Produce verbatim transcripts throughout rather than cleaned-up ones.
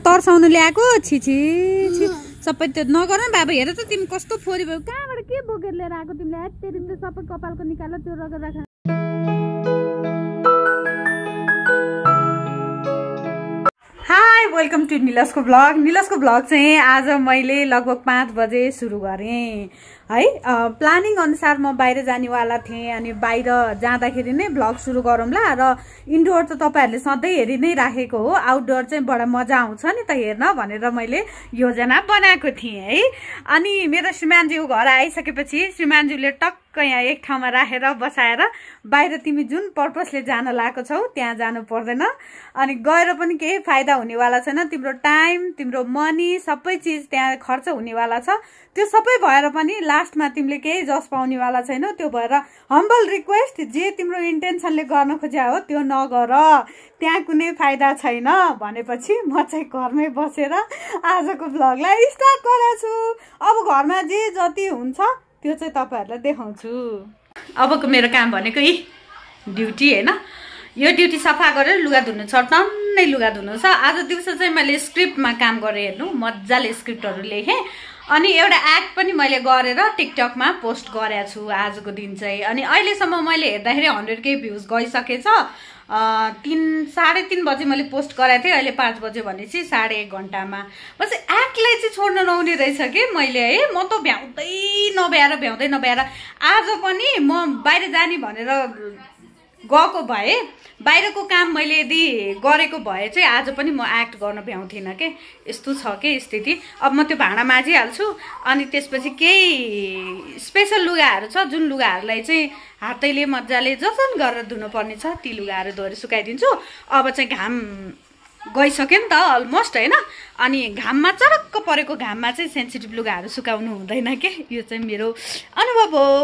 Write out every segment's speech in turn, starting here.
तर्साउनु ल्याएको छिछि छि सबै त्यो नगर न बाबा हेर त तिमी कस्तो फोरी भयो कहाँबाट के बोकेर लिएर आएको तिमीले तेरि त्यो सबै कपालको निकाल त्यो रगत राख हाई वेलकम टु निलास्को ब्लग निलास्को ब्लग चाहिँ आज मैले लगभग पाँच बजे सुरु गरेँ है प्लानिङ अनुसार म बाहिर जानेवाला थिएँ अनि बाहिर जाँदाखेरि नै ब्लग सुरु गरौँला र इन्डोर त तपाईहरुले सधैँ हेरि नै राखेको हो आउटडोर चाहिँ बडा मजा आउँछ नि त हेर्न भनेर मैले योजना बनाएको थिएँ है अनि मेरो श्रीमानज्यू घर आइसकेपछि श्रीमानज्यूले टक्क यहाँ एक ठाउँमा राखेर बसाएर बाहिर तिमी जुन पर्पसले जान लागेको छौ त्यहाँ जानु पर्दैन अनि गएर पनि केही फाइदा हुनेवाला छैन तिम्रो टाइम तिम्रो मनी सबै चिज त्यहाँ खर्च हुनेवाला छ त्यो सबै भएर पनि लास्टमा तिमीले केही जस पाउनेवाला छैनौ त्यो भएर हम्बल रिक्वेस्ट जे तिम्रो इन्टेन्सनले गर्न खोज्या हो त्यो नगर त्यहाँ कुनै फाइदा छैन भनेपछि म चाहिँ घरमै बसेर आजको ब्लगलाई स्टार्ट गरेछु अब घरमा जे जति हुन्छ त्यो चाहिँ तपाईहरुलाई देखाउँछु अबको मेरो काम भनेको यी ड्युटी हैन यो ड्युटी सफा गरेर लुगा धुनु छ टन्नै लुगा धुनु छ आज दिउँसो चाहिँ मैले स्क्रिप्टमा काम गरे हेर्नु मज्जाले स्क्रिप्टहरु लेखे अनि एउटा एक्ट पनि मैले गरेर टिकटकमा पोस्ट गरेको छु आजको दिन चाहिँ अनि अहिलेसम्म मैले हेर्दाखेरि हन्ड्रेड के भ्युज गइसकेछ तीन साढे तीन बजे मैले पोस्ट गराएको थिएँ अहिले पाँच बजे भनेपछि साढे एक घन्टामा बस एक्टलाई चाहिँ छोड्न नहुने रहेछ कि मैले है म त भ्याउँदै नभ्याएर भ्याउँदै नभ्याएर आज पनि म बाहिर जाने भनेर गएको भए बाहिरको काम मैले यदि गरेको भए चाहिँ आज पनि म एक्ट गर्न भ्याउँथिनँ के यस्तो छ के स्थिति अब म त्यो भाँडा माझिहाल्छु अनि त्यसपछि केही स्पेसल लुगाहरू छ जुन लुगाहरूलाई चाहिँ हातैले मजाले जतन गरेर धुनुपर्ने छ ती लुगाहरू धोएर सुकाइदिन्छु अब चाहिँ घाम गइसक्यो नि त अलमोस्ट हैन अनि घाममा चरक्क परेको घाममा चाहिँ सेन्सिटिभ लुगाहरू सुकाउनु हुँदैन के यो चाहिँ मेरो अनुभव हो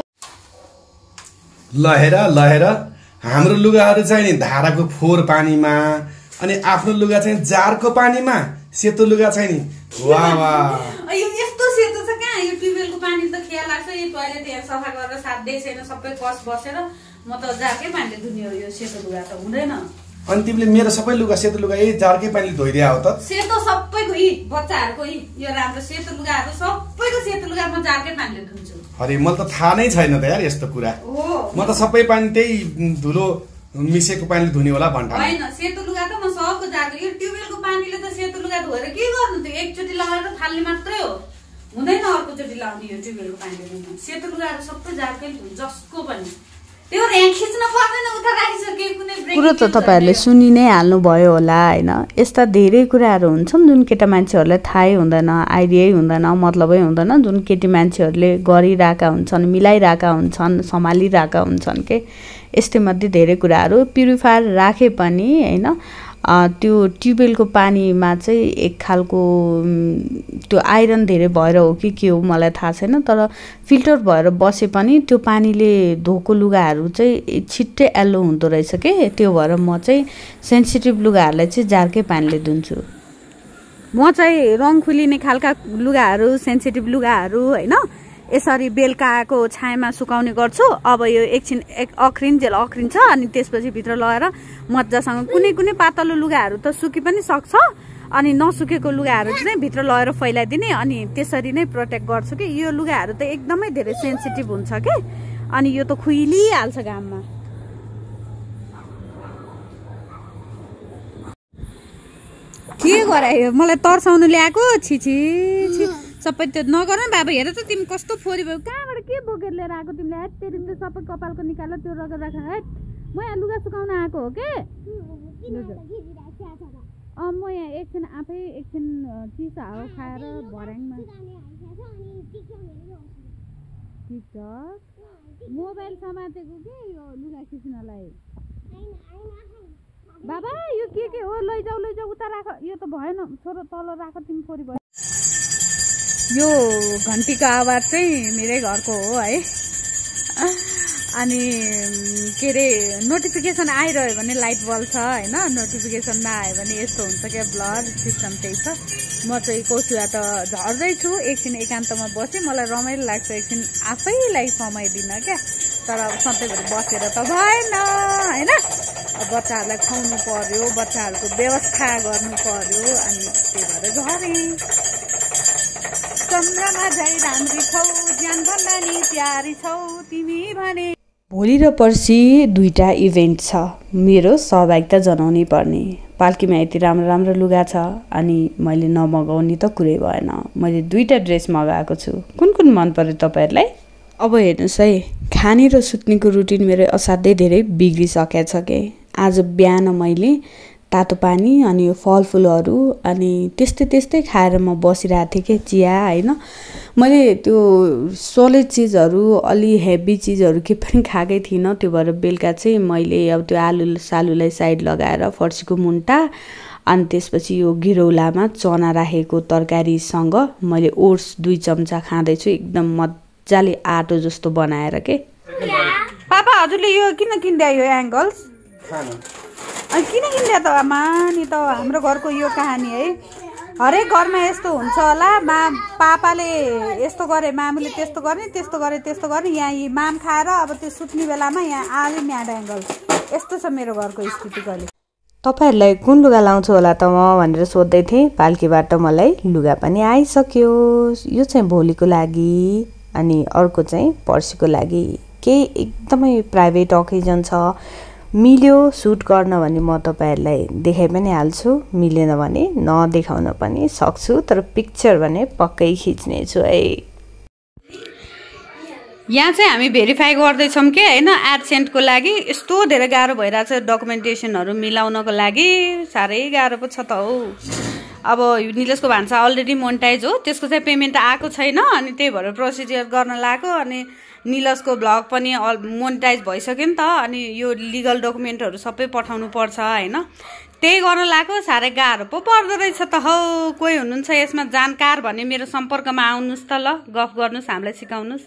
लहेर लहेर हाम्रो लुगाहरू चाहिँ नि धाराको फोहोर पानीमा अनि आफ्नो लुगा चाहिँ जारको पानीमा सेतो लुगा चाहिँ नि वाह वाह यो यस्तो सेतो छ कहाँ यो ट्युबवेलको पानी त खिया लाग्छ यो टोयलेट यहाँ सफा गरेर साध्दै छैन सबै कस बसेर म त जारकै पानीले धुने हो यो सेतो लुगा त हुँदैन अनि तिमीले मेरो सबै लुगा सेतो लुगा यही जारकै पानीले धोइदिया हो त सेतो सबैको यी बच्चाहरुको यी यो राम्रो सेतो लुगाहरु सबैको सेतो लुगा म जारकै पानीले धुन्छु अरे मलाई त थाहा नै छैन त यार यस्तो कुरा म त सबै पानी त्यही धुलो मिसेको पानीले धुने होला भन्टा हैन सेतो लुगा त म सबको जारको यो ट्युबवेलको पानीले त सेतो लुगा धोएर के गर्नु त एकचोटी लगाएर फाल्ने मात्रै हो हुँदैन अर्को चोटी लाउने यो ट्युबवेलको पानीले धुनु सेतो लुगाहरु सबै जारकै धुन्छ जसको पनि त्यो र्याङ खिच्न पर्दैन उता राखिसके कुनै ब्रेक कुरो त तपाईहरुले सुनि नै हाल्नु भयो होला हैन यस्ता धेरै कुराहरु हुन्छन् जुन केटा मान्छेहरुलाई थाहै हुँदैन आइडियै हुँदैन मतलबै हुँदैन जुन केटी मान्छेहरुले गरिराका हुन्छन् मिलाइराका हुन्छन् सम्हालिराका हुन्छन् के यस्तै मध्ये धेरै कुराहरु प्युरिफायर राखे पनि हैन त्यो ट्युबवेलको पानीमा चाहिँ एक खालको त्यो आइरन धेरै भएर हो कि के हो मलाई थाहा छैन तर फिल्टर भएर बसे पनि त्यो पानीले धोको लुगाहरू चाहिँ छिट्टै एलो हुँदो रहेछ के त्यो भएर म चाहिँ सेन्सिटिभ लुगाहरूलाई चाहिँ जारकै पानीले धुन्छु म चाहिँ रङ खुलिने खालका लुगाहरू सेन्सिटिभ लुगाहरू हैन यसरी बेलुकाको छायामा सुकाउने गर्छु अब यो एकछिन एक अख्रिन्जेल अख्रिन्छ अनि त्यसपछि भित्र लगाएर मज्जासँग कुनै कुनै पातलो लुगाहरू त सुकि पनि सक्छ अनि नसुकेको लुगाहरू चाहिँ भित्र लगाएर फैलाइदिने अनि त्यसरी नै प्रोटेक्ट गर्छु कि यो लुगाहरू त एकदमै धेरै सेन्सिटिभ हुन्छ के अनि यो त खुइलिहाल्छ घाममा के गरायो मलाई तर्साउनु ल्याएको छिछि छि सबै त्यो नगर न बाबा हेर त तिमी कस्तो फोरी भयो कहाँबाट के बोकेर लिएर आएको तिमीले तेरि त्यो सबै कपालको निकाल त्यो रगत राख है म यहाँ लुगा सुकाउन आएको हो के अँ म यहाँ एकछिन आफै एकछिन चिसो हावा खाएर भर्याङमा टिकटक मोबाइल समातेको के यो लुगा खिच्नलाई बाबा यो के के हो लैजाऊ लैजाऊ उता राख यो त भएन छोरो तल राख तिमी फोरी भयो यो घन्टीको आवाज चाहिँ मेरै घरको हो है अनि के अरे नोटिफिकेसन आइरह्यो भने लाइट बल्छ हैन नोटिफिकेसन नआयो भने यस्तो हुन्छ क्या ब्लर सिस्टम त्यही छ म चाहिँ कौसुवा त झर्दैछु एकछिन एकान्तमा बसेँ मलाई रमाइलो लाग्छ एकछिन आफैलाई समय दिन क्या तर अब सधैँभरि बसेर त भएन हैन बच्चाहरूलाई खुवाउनु पर्यो बच्चाहरूको व्यवस्था गर्नु पर्यो अनि त्यही भएर चन्द्रमा झै राम्री छौ ज्यान भन्दा नि प्यारी छौ तिमी भने। भोलि र पर्सि दुईटा इभेन्ट छ मेरो सहभागिता जनाउनै पर्ने। पाल्कीमा यति राम्रो राम्रो लुगा छ अनि मैले नमगाउने त कुरै भएन। मैले दुईटा ड्रेस मगाएको छु। कुन कुन मन पर्यो तपाईँहरूलाई? अब हेर्नुहोस् है, खाने र सुत्नेको रुटिन मेरो असाध्यै धेरै बिग्रिसकेको छ के। आज बिहान मैले तातो पानी अनि यो फलफुलहरू अनि त्यस्तै त्यस्तै खाएर म बसिरहेको थिएँ कि चिया होइन। मैले त्यो सोलिड चिजहरू अलि हेभी चिजहरू के पनि खाएकै थिइनँ। त्यो भएर बेलुका चाहिँ मैले अब त्यो आलु सालुलाई साइड लगाएर फर्सीको मुन्टा अनि त्यसपछि यो घिरौलामा चना राखेको तरकारीसँग मैले ओट्स दुई चम्चा खाँदैछु एकदम मजाले आटो जस्तो बनाएर के। पापा हजुरले यो किन किन्दा यो एङ्गल्स किन किन्दा त आमा नि त हाम्रो घरको यो कहानी है। हरेक घरमा यस्तो हुन्छ होला। मा पापाले यस्तो गरे मामुले त्यस्तो गर्ने त्यस्तो गरे त्यस्तो गर्ने यहाँ यी माम खाएर अब त्यो सुत्ने बेलामा यहाँ आलि म्याड एङ्गल यस्तो छ मेरो घरको स्थिति कहिले। तपाईँहरूलाई कुन लुगा लाउँछु होला त म भनेर सोध्दै थिएँ। पाल्कीबाट मलाई लुगा पनि आइसक्यो। यो चाहिँ भोलिको लागि अनि अर्को चाहिँ पर्सिको लागि। केही एकदमै प्राइभेट अकेजन छ, मिल्यो सुट गर्न भने म तपाईँहरूलाई देखाइ पनि हाल्छु, मिलेन भने नदेखाउन पनि सक्छु, तर पिक्चर भने पक्कै खिच्नेछु है। यहाँ चाहिँ हामी भेरिफाई गर्दैछौँ कि होइन एडसेन्टको लागि। यस्तो धेरै गाह्रो भइरहेको छ डकुमेन्टेसनहरू मिलाउनको लागि, साह्रै गाह्रो पो छ त हौ। अब निलेशको भान्सा अलरेडी मोनिटाइज हो, त्यसको चाहिँ पेमेन्ट आएको छैन अनि त्यही भएर प्रोसिजर गर्न लाग्यो। अनि निलसको ब्लग पनि मोनिटाइज भइसक्यो नि त अनि यो लिगल डकुमेन्टहरू सबै पठाउनु पर्छ होइन। त्यही गर्न लाग्यो, साह्रै गाह्रो पो पर्दो रहेछ त हौ। कोही हुनुहुन्छ यसमा जानकार भने मेरो सम्पर्कमा आउनुहोस् त ल, गफ गर्नुहोस्, हामीलाई सिकाउनुहोस्।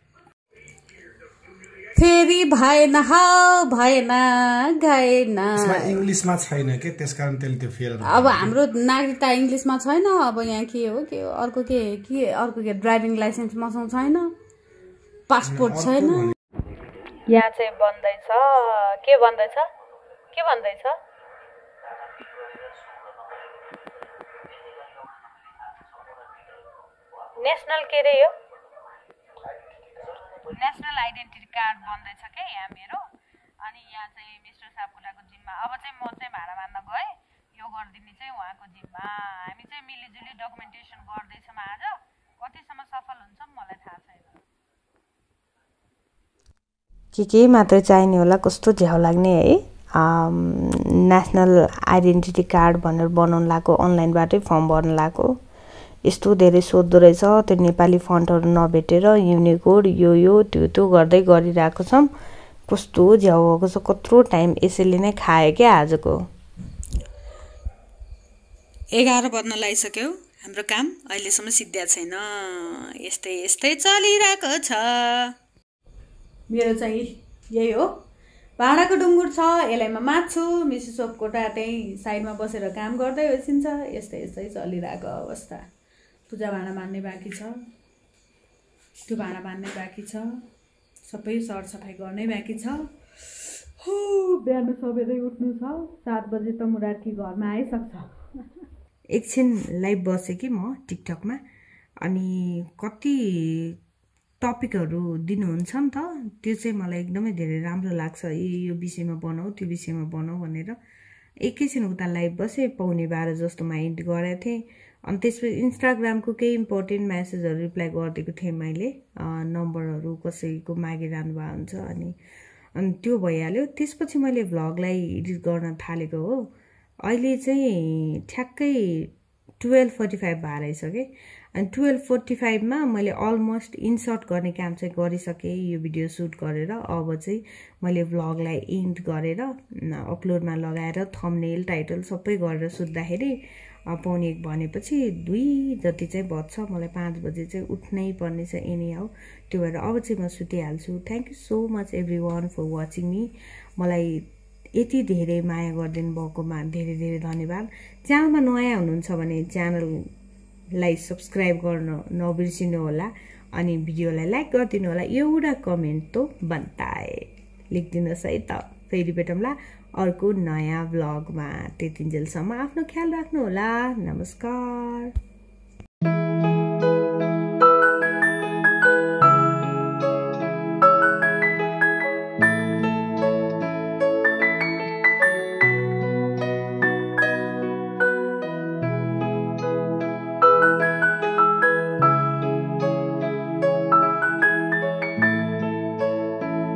फेरि भएन हौ भएन गएन इङ्ग्लिसमा छैन के, त्यसकारण त्यसले त्यो फेर। अब हाम्रो नागरिकता इङ्ग्लिसमा छैन। अब यहाँ के हो के अर्को के के अर्को के ड्राइभिङ लाइसेन्स मसँग छैन, पासपोर्ट छैन। यहाँ चाहिँ बन्दैछ के बन्दैछ के बन्दैछ नेसनल के रे यो नेसनल आइडेन्टिटी कार्ड बन्दैछ क्या यहाँ मेरो। अनि यहाँ चाहिँ मिस्टर सापकोटाको जिम्मा। अब चाहिँ म चाहिँ भाडा मान्न गएँ, यो गरिदिने चाहिँ उहाँको जिम्मा। हामी चाहिँ मिलिजुली डकुमेन्टेसन गर्दैछौँ। आज कतिसम्म सफल हुन्छ मलाई थाहा छैन। के के मात्र चाहिने होला, कस्तो झ्याउ लाग्ने है। नेसनल आइडेन्टिटी कार्ड भनेर बनाउनु लाग्यो, अनलाइनबाटै फर्म भर्नु लाग्यो। यस्तो धेरै सोध्दो रहेछ, त्यो नेपाली फन्टहरू नभेटेर युनिकोड यो यो त्यो त्यो गर्दै गरिरहेको छौँ। कस्तो झ्याउ भएको छ, कत्रो टाइम यसैले नै खायो क्या आजको। एघार बज्न लागिसक्यो, हाम्रो काम अहिलेसम्म सिद्धिया छैन। यस्तै यस्तै चलिरहेको छ। मेरो चाहिँ यही हो, भाँडाको डुङ्गुर छ, यसलाई म माझ्छु। मिसेस सोपकोटा त्यही साइडमा बसेर काम गर्दै होइसिन्छ। यस्तै यस्तै चलिरहेको अवस्था। पूजा भाँडा मान्ने बाँकी छ, त्यो भाँडा मान्ने बाँकी छ, सबै सरसफाइ गर्नै बाँकी छ। हो बिहान सबेरै उठ्नु छ, सात बजे त मुरारकी घरमा आइसक्छ। एकछिन लाइभ बसेँ कि म टिकटकमा, अनि कति टपिकहरू दिनुहुन्छ नि त, त्यो चाहिँ मलाई एकदमै धेरै राम्रो लाग्छ। यो विषयमा बनाऊ त्यो विषयमा बनाऊ भनेर एकैछिन उता लाइभ बसेँ, पौने बाह्र जस्तोमा इन्ड गरेको थिएँ। अनि त्यसपछि इन्स्टाग्रामको केही इम्पोर्टेन्ट मेसेजहरू रिप्लाई गरिदिएको थिएँ मैले, नम्बरहरू कसैको मागिरहनु भएको हुन्छ अनि अनि त्यो भइहाल्यो। त्यसपछि मैले भ्लगलाई एडिट गर्न थालेको हो। अहिले चाहिँ ठ्याक्कै टुवेल्भ फोर्टी फाइभ भएर आइसकेँ। अनि टुवेल्भ फोर्टी फाइभमा मैले अलमोस्ट इन्सर्ट गर्ने काम चाहिँ गरिसकेँ यो भिडियो सुट गरेर। अब चाहिँ मैले भ्लगलाई इन्ड गरेर अपलोडमा लगाएर थम्बनेल टाइटल सबै गरेर सुत्दाखेरि पाउने एक भनेपछि दुई जति चाहिँ बज्छ। मलाई पाँच बजे चाहिँ उठ्नै पर्ने छ एनी हाउ। त्यो भएर अब चाहिँ म सुतिहाल्छु। Thank you so much everyone for watching me. मलाई यति धेरै माया गरिदिनु भएकोमा धेरै धेरै धन्यवाद। च्यानलमा नयाँ हुनुहुन्छ भने च्यानललाई सब्सक्राइब गर्न नबिर्सिनु होला अनि भिडियोलाई लाइक गरिदिनु होला। एउटा कमेन्ट त बनताए लेखिदिनुहोस् है त। फेरि भेटौँला अर्को नयाँ भ्लगमा। त्यतिन्जेलसम्म आफ्नो ख्याल राख्नु होला। नमस्कार।